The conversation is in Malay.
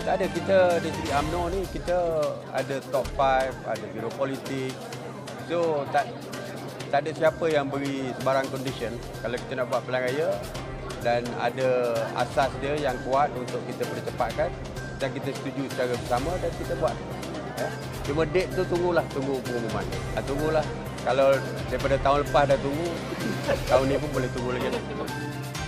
Tak ada, kita di segi UMNO ni kita ada top 5, ada biro politik. So tak ada siapa yang beri sebarang condition kalau kita nak buat pilihan raya dan ada asas dia yang kuat untuk kita percepatkan dan kita setuju secara bersama dan kita buat. Cuma date tu tunggu pengumuman. Tunggulah. Kalau daripada tahun lepas dah tunggu, tahun ni pun boleh tunggu lagi.